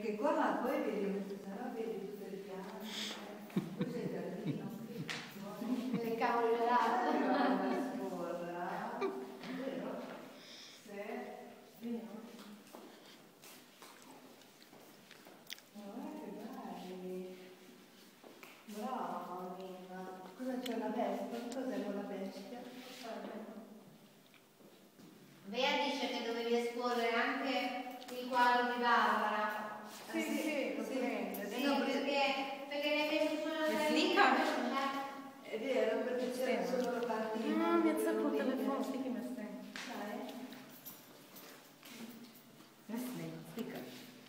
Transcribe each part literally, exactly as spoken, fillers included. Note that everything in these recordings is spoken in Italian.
Perché qua poi vedi, se no vedi tutte le piante, poi c'è il giardino, il cavolo gelato. la scuola, vero? Sì, vero? Guarda che belli, brava Nina. Cosa c'è una bestia? Cos'è quella bestia? Bea dice che dovevi esporre anche il quadro di Barbara. Sì, sì, sì, lo prende. Sì, no, perché, perché ne avevi solo la Slicca? È vero, perché c'era solo la parte. No, mi ha zappato il telefono, slicca mi stai. Sai? Slicca.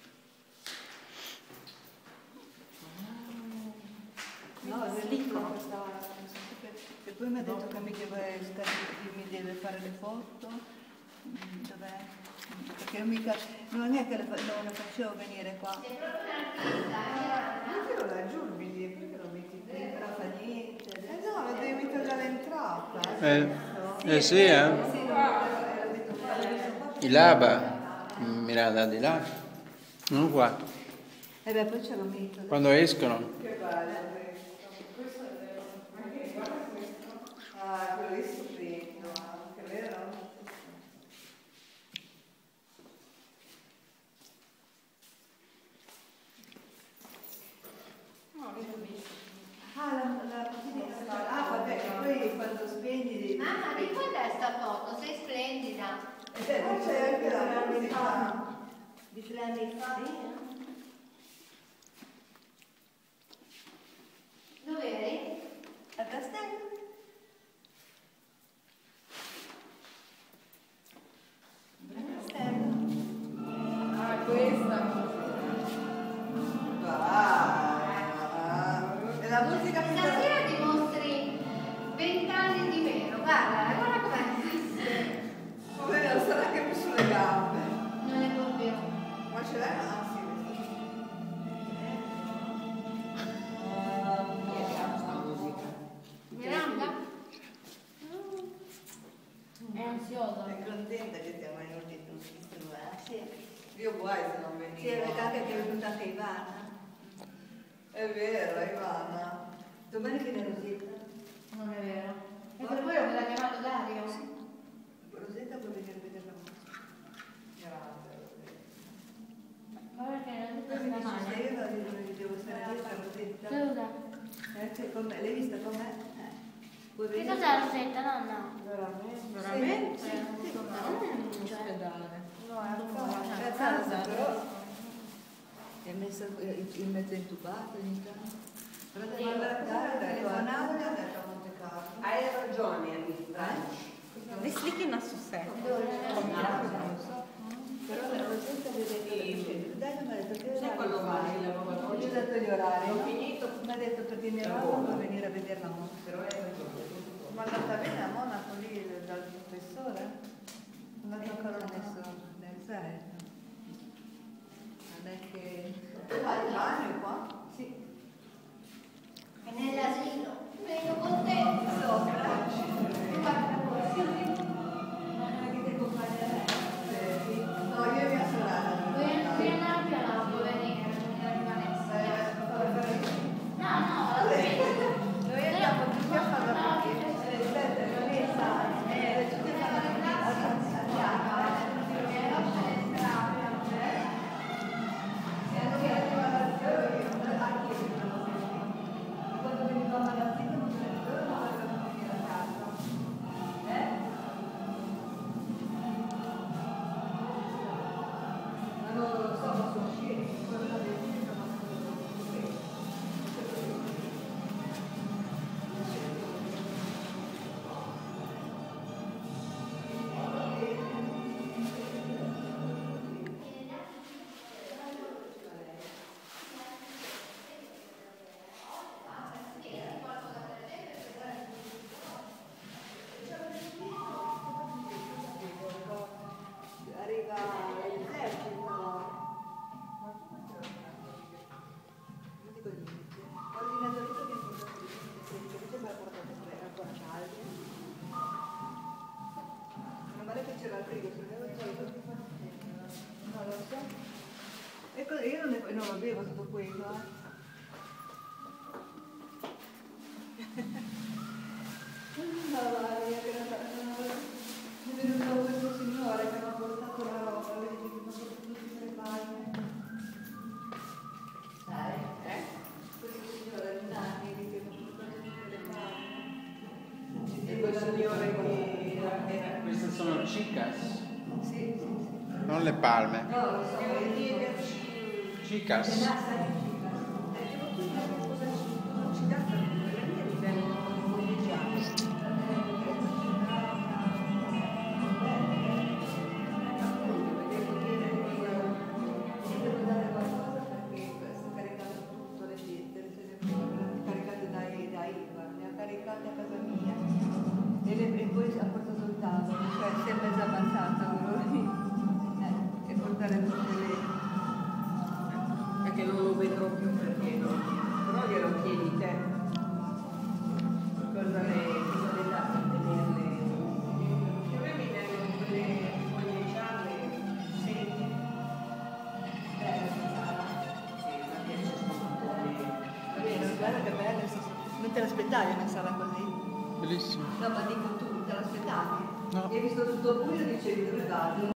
No, è venuto questa e poi mi ha detto che mi deve, mi deve fare le foto. Dov'è? Perché non, mica, non è che le, non le facevo venire qua. Sei proprio un artista. Mettilo laggiù il biglietto, perché lo metti qui? Non entra niente. Eh no, lo devi mettere dall'entrata. Eh, eh sì, eh? Di là, ba, mirata di là, non qua. E beh, poi ce lo metto. Quando escono. Che bello questo. Questo è vero. Ma che guarda questo? Ah, quello lì è stupendo, anche vero? Ah, la, la finestra. Ah, vabbè, che poi quando spegni devi... Mamma, di quella è sta foto, sei splendida. E beh, poi c'è anche la musica. Di tre anni fa? Dove eri? Al castello. Al castello. Ah, questa. E la musica che... Stasera dimostri vent'anni di meno, guarda, guarda com'è. Vabbè, non sarà che più sulle gambe. Non è proprio. Ma ce l'hai? Ah, sì. Chi è che ha questa musica? Miranda? È ansiosa. Sei contenta che siamo venuti tutti su, eh? Sì. Io guai se non venivo. Sì, perché anche che è venuta anche Ivana. È vero, Ivana. Domani viene Rosetta. Non è vero. E per quello me l'ha chiamato Dario? Sì. Rosetta può venire a vedere la musica. Grazie, Rosetta. Ma perché non Poi mi dice, se io la devo stare dietro a Rosetta. Eh, che com'è? L'hai vista com'è? Eh. Vuoi Che vedere? cos'è Rosetta, nonna? Veramente? Veramente? Sì, sì, sì. Non in ospedale. No, è a casa, però è messa in mezzo intubato ogni tanto. Però devo andare a telefonare e andare a Monte Carlo. Hai ragione, Anita. Le slicche in assusetto. Però la Rosetta deve che dai, mi ha detto che Sai quando vai la nuova ho gli ho dato gli orari, Ho no? finito. Mi ha detto perché mia mamma può venire a vedere la Monaco. Ma è andata bene a Monaco lì dal professore? Non l'hanno ancora messo nel zaino. Non è che... Ah, il bagno qua? Sì. È nell'asilo. Vengo con te. Sopra. Guarda così. Non è che devo fare adesso. No, io e mia sorella. Vuoi andare a piano? Puoi venire, non rimanesse. No, no, va bene. Noi andiamo tutti a fare la partita. Non è sai. Eh, tutti a fare la partita. Andiamo, eh. E così io non, ne, non lo bevo tutto quello, eh. No, Maria, che non è venuto questo signore che mi ha portato la roba, vedi che mi ha portato tutte le palme. Sai, eh? Questo signore di Nani che mi ha portato tutte le palme. E quel signore che era... era... Queste sono chicas, Sì, sì, sì. non le palme. No, lo so, le tigre. Chicas. E là sai che ci dà. Eh, devo qui cosa ci dà per quelle mie mi vengono conteggiate. Appunto, vedevo che devo dare qualcosa perché sto caricando tutto le lettere, se ne caricate da, da Iva, le ha caricate a casa mia e, le, e poi ha portato il tavolo, cioè si è mezza ammazzata quello lì. Eh, e portare tutte le... Perché non lo vedrò più perché no. Però glielo chiedi te. Cosa le, cosa le dà per tenerle? Se a me mi vengono quelle foglie gialle, segni. Bella, Sara. Sì, ma piace scontare. Va bene, guarda che bella, non te l'aspettavi una sala così? Bellissimo. No, ma dico tu, te l'aspettavi? No. E hai visto tutto buio e dicevi dove vado?